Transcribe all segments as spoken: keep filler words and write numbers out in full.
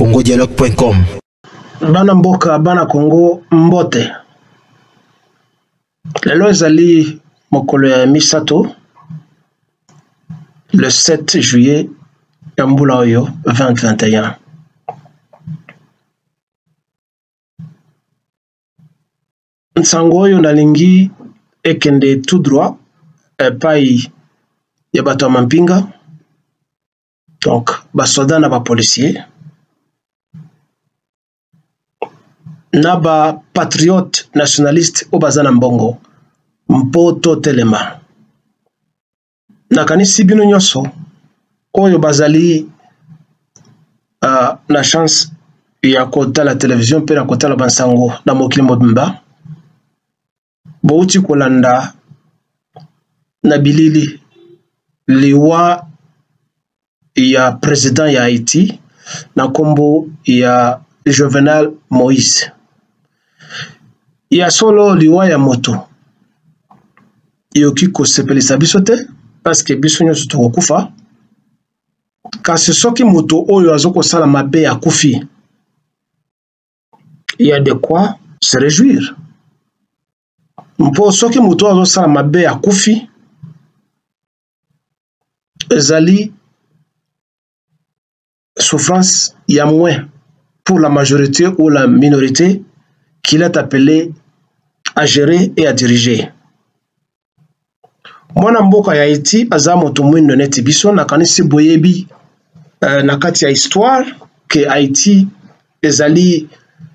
congo dialogue point com. Bana mboka bana Congo mbote. Lelo ezali mokolo ya misato le sept juillet ya mbula oyo vingt vingt et un. Nsango oyo nalingi ekende tout droit epai ya bato ya mampinga, donc basoda na bapolisier na ba patriote nationaliste o baza na mbongo mpoto telema. Nakanisi bino nyonso oyo bazali uh, na chance ya kotala television mpe na kotala bansango na mokili mobimba, bouti kolanda na bilili liwa ya président ya Haïti na kombo ya Jovenel Moïse. Ya solo liwa ya moto yoki kosepelisa biso te parce que biso nyonso tokokufa, kasi soki moto oyo azokosala mabe ya kufi, il y a de quoi se réjouir. Mpo soki moto azosala mabe ya kufi, ezali souffrance ya moins pour la majorité ou la minorité qu'il est appelé à gérer et à diriger. Mwana mboka ya Haïti aza moto mwindo neti biso nakanisi boyebi uh, na kati ya histoire ke Haïti ezali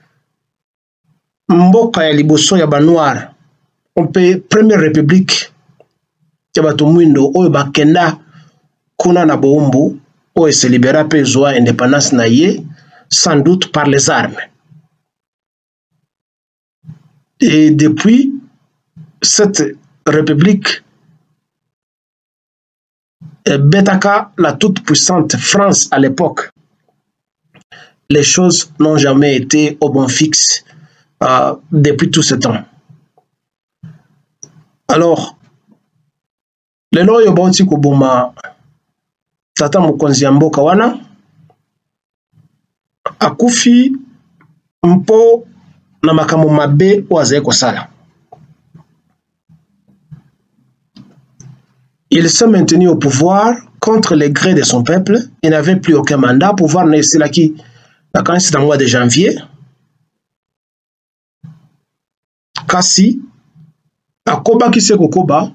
mboka ya liboso ya ba noir. On peut première république ya bato mwindo oyo bakenda kuna na boumbu oyo se libéra pe zwa indépendance na ye sans doute par les armes. Et depuis cette république, Betaka, la toute puissante France à l'époque, les choses n'ont jamais été au bon fixe euh, depuis tout ce temps. Alors, le loyo bauti kubuma tata mokonzi ya mboka wana akufi mpo na makambo mabe oazaye kosala. Il s'est maintenu au pouvoir contre les grés de son peuple. Il n'avait plus aucun mandat. Pouvoir n'est là qui la candidature dans le mois de janvier. Kasi akoba ki se kokoba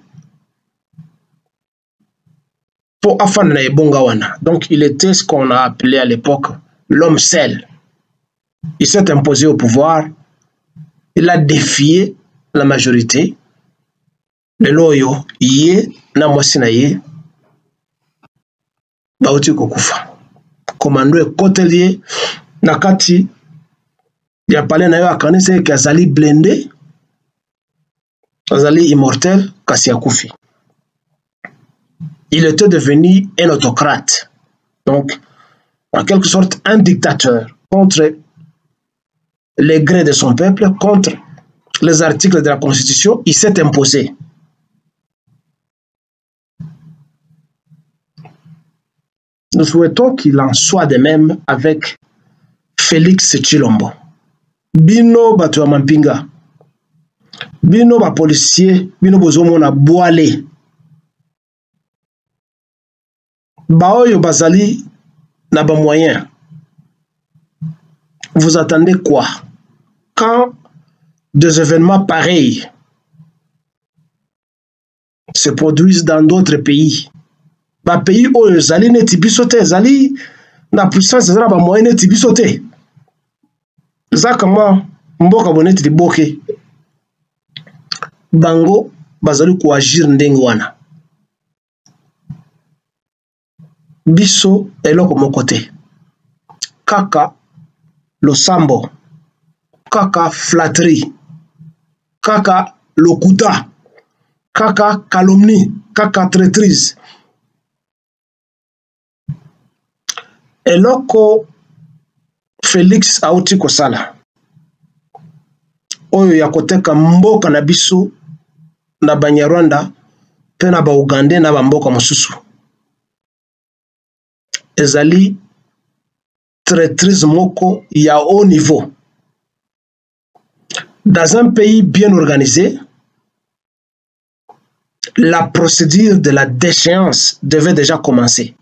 pour afan na ebonga wana. Donc il était ce qu'on a appelé à l'époque l'homme seul. Il s'est imposé au pouvoir. Il a défié la majorité. Le loyo yé na mwasi na ye bauti kokufa. Komando e kotelier na kati ya pale na yo akanise ke azali blindé, azali immortel kasi akufi. Il était devenu un autocrate, donc en quelque sorte un dictateur contre les grés de son peuple, contre les articles de la Constitution. Il s'est imposé. Nous souhaitons qu'il en soit de même avec Félix Tshilombo. Bino bato ya mampinga, bino ba policier, bino bozomo na boale, baoyo bazali na ba moyen. Vous attendez quoi? Quand des événements pareils se produisent dans d'autres pays, ba pays oyo zali neti biso te, zali na puissance zala ba moyen neti biso te. Za kama mboka boneti liboke bango bazali ko agir ndenge wana. Biso eloko moko te. Kaka losambo, kaka flatterie, kaka lokuta, kaka calomnie, kaka traîtrise. Eloko Félix auti kosala oyo ya koteka mboka na biso na Banyarwanda pe na ba Uganda na ba mboka mosusu ezali traîtrise moko il y a haut niveau. Dans un pays bien organisé, la procédure de la déchéance devait déjà commencer.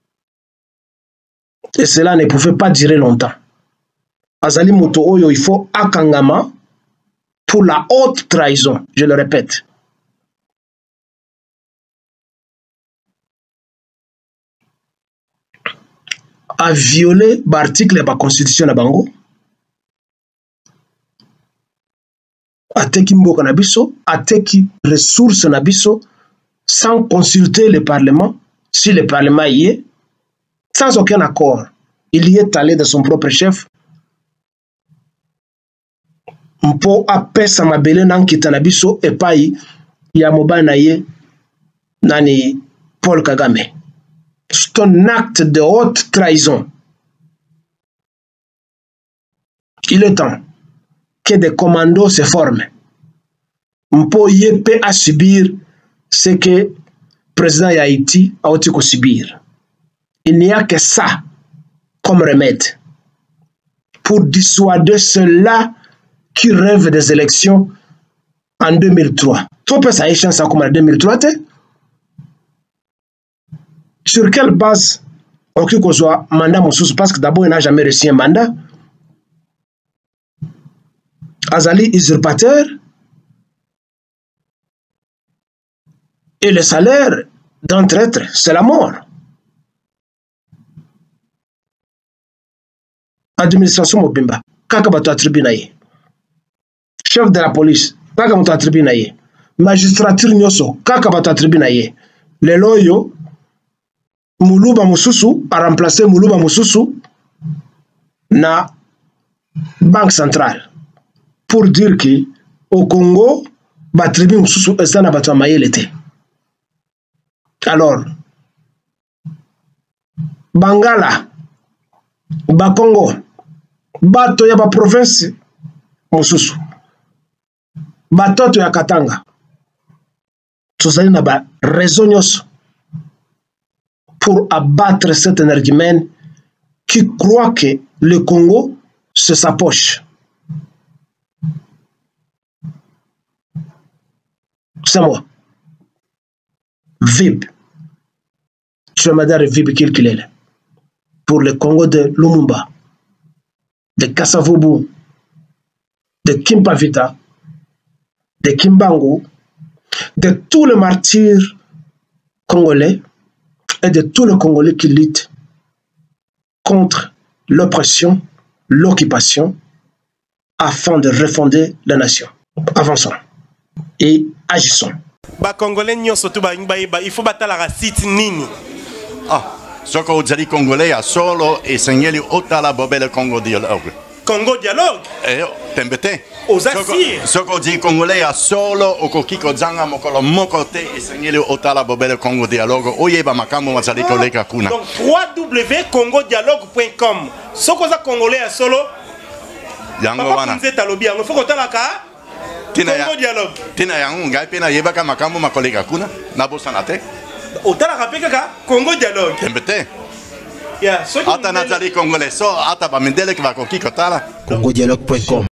Et cela ne pouvait pas durer longtemps. Azali Moto Oyo, il faut akangama pour la haute trahison, je le répète. A violé l'article de la constitution de Bango, a teki mboka na biso, a teki ressources na biso, sans consulter le Parlement, si le Parlement y est, sans aucun accord. Il y est allé de son propre chef. Mpo apesa mabele nan kita na biso epai ya mobile na ye nani Paul Kagame. C'est un acte de haute trahison. Il est temps que des commandos se forment. Mpo yepe à subir ce que le président d'Haïti a aussi subir. Il n'y a que ça comme remède pour dissuader ceux-là qui rêvent des élections en deux mille trois. Trop peu ça a échéance comme en deux mille trois. Sur quelle base on a soit mandat Moussous? Parce que d'abord il n'a jamais reçu un mandat. Azali usurpateur. Et le salaire d'un traître, c'est la mort. Administration Mobimba, kaka bato attribué na ye. Chef de la police, kaka bato attribué na ye. Magistrature nyoso, kaka bato attribué na ye. Le loyo, Muluba Mususu a remplacé Muluba Mususu na Banque centrale. Pour dire que au Congo, Batribi Mususu est un abattoir l'été. Alors, Bangala, Bakongo, Bato ya ba province Mususu, Batoto ya Katanga, tozali na ba raison nyonso pour abattre cet énergumène qui croit que le Congo c'est sa poche. C'est moi. V I B. Je vais dire V I B qu'il est. Pour le Congo de Lumumba, de Kasavubu, de Kimpavita, de Kimbangu, de tous les martyrs congolais et de tous les Congolais qui luttent contre l'oppression, l'occupation, afin de refonder la nation. Avançons et agissons. Ba Congolais nyo surtout ba ba il faut batala la site nini. Ah, soko ozali Congolais a solo e segneli otala bobele Congo dialogue. Congo dialogue. Eh, tembete. Osasir. Soko ozali Congolais a solo okokiko zanga mokolo mokote e segneli otala bobele Congo dialogue. Oyeba makambo mazali koleka kuna. Donc w w w point congo dialogue point com. Soko za Congolais a solo. Yango wana. Nze talobi yango faut kotala ka. Tina ya dialogue. Tina yango ngai pena yeba ka makambo makoleka kuna. Nabosana te. Otala rapeka ka Congo dialogue. Tembete. Ya, so ata nazali Congolais so ata ba mendele ki va kokiko tala. congo dialogue point com